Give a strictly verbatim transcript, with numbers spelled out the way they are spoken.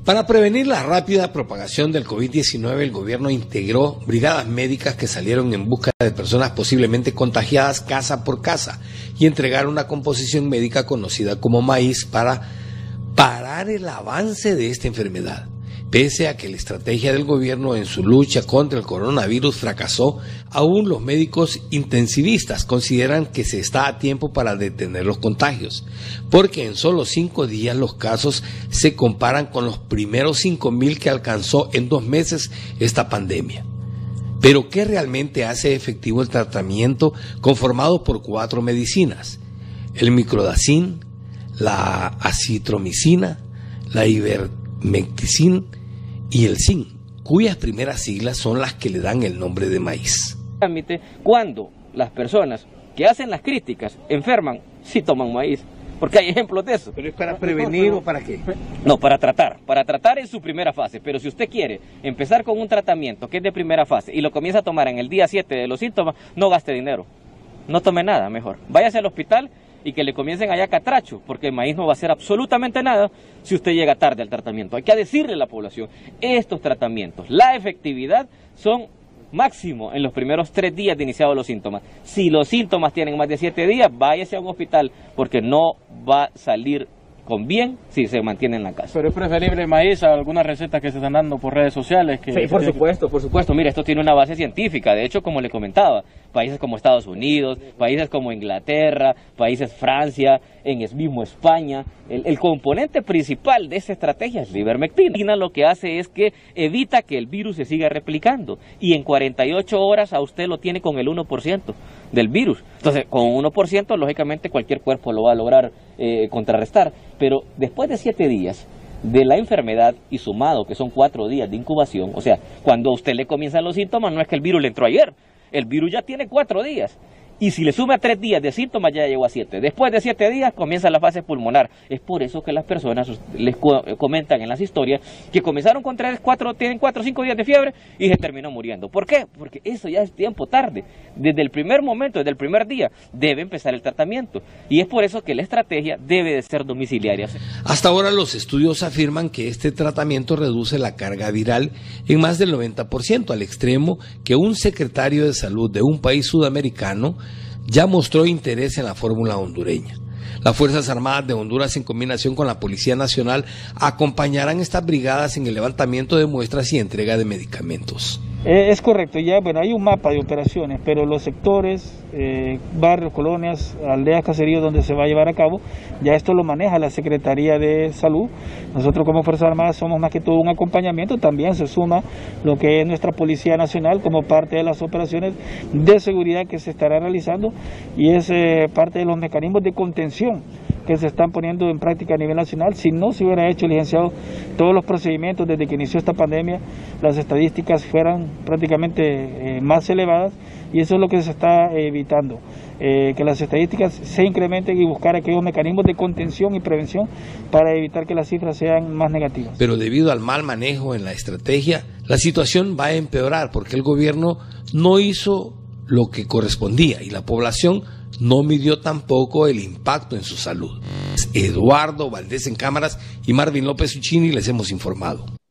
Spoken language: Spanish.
Para prevenir la rápida propagación del COVID diecinueve, el gobierno integró brigadas médicas que salieron en busca de personas posiblemente contagiadas casa por casa y entregaron una composición médica conocida como maíz para parar el avance de esta enfermedad. Pese a que la estrategia del gobierno en su lucha contra el coronavirus fracasó, aún los médicos intensivistas consideran que se está a tiempo para detener los contagios, porque en solo cinco días los casos se comparan con los primeros cinco mil que alcanzó en dos meses esta pandemia. Pero ¿qué realmente hace efectivo el tratamiento conformado por cuatro medicinas? El microdacin, la acitromicina, la ivermectina y el zinc, cuyas primeras siglas son las que le dan el nombre de maíz. Cuando las personas que hacen las críticas enferman, sí toman maíz, porque hay ejemplos de eso. ¿Pero es para prevenir o para qué? No, para tratar, para tratar en su primera fase, pero si usted quiere empezar con un tratamiento que es de primera fase y lo comienza a tomar en el día siete de los síntomas, no gaste dinero, no tome nada, mejor, váyase al hospital y que le comiencen allá catracho, porque el maíz no va a hacer absolutamente nada si usted llega tarde al tratamiento. Hay que decirle a la población, estos tratamientos, la efectividad son máximo en los primeros tres días de iniciados los síntomas. Si los síntomas tienen más de siete días, váyase a un hospital, porque no va a salir con bien si se mantiene en la casa. Pero es preferible el maíz a algunas recetas que se están dando por redes sociales. Que, sí, por supuesto, por supuesto. Mira, esto tiene una base científica. De hecho, como le comentaba, países como Estados Unidos, países como Inglaterra, países Francia, en el mismo España, el, el componente principal de esta estrategia es la ivermectina. Lo que hace es que evita que el virus se siga replicando y en cuarenta y ocho horas a usted lo tiene con el uno por ciento del virus. Entonces, con uno por ciento, lógicamente cualquier cuerpo lo va a lograr eh, contrarrestar. Pero después de siete días de la enfermedad y sumado que son cuatro días de incubación, o sea, cuando a usted le comienzan los síntomas, no es que el virus le entró ayer, el virus ya tiene cuatro días. Y si le suma tres días de síntomas, ya llegó a siete. Después de siete días comienza la fase pulmonar. Es por eso que las personas les comentan en las historias que comenzaron con tres, cuatro, tienen cuatro o cinco días de fiebre y se terminó muriendo. ¿Por qué? Porque eso ya es tiempo tarde. Desde el primer momento, desde el primer día, debe empezar el tratamiento. Y es por eso que la estrategia debe de ser domiciliaria. Hasta ahora los estudios afirman que este tratamiento reduce la carga viral en más del noventa por ciento, al extremo que un secretario de salud de un país sudamericano ya mostró interés en la fórmula hondureña. Las Fuerzas Armadas de Honduras, en combinación con la Policía Nacional, acompañarán estas brigadas en el levantamiento de muestras y entrega de medicamentos. Eh, es correcto, ya bueno, hay un mapa de operaciones, pero los sectores, eh, barrios, colonias, aldeas, caseríos donde se va a llevar a cabo, ya esto lo maneja la Secretaría de Salud. Nosotros como Fuerzas Armadas somos más que todo un acompañamiento, también se suma lo que es nuestra Policía Nacional como parte de las operaciones de seguridad que se estará realizando y es eh, parte de los mecanismos de contención que se están poniendo en práctica a nivel nacional. Si no se hubiera hecho, licenciado, todos los procedimientos desde que inició esta pandemia, las estadísticas fueran prácticamente eh, más elevadas y eso es lo que se está eh, evitando, eh, que las estadísticas se incrementen y buscar aquellos mecanismos de contención y prevención para evitar que las cifras sean más negativas. Pero debido al mal manejo en la estrategia, la situación va a empeorar porque el gobierno no hizo lo que correspondía y la población no midió tampoco el impacto en su salud. Eduardo Valdés en cámaras y Marvin López Uccini les hemos informado.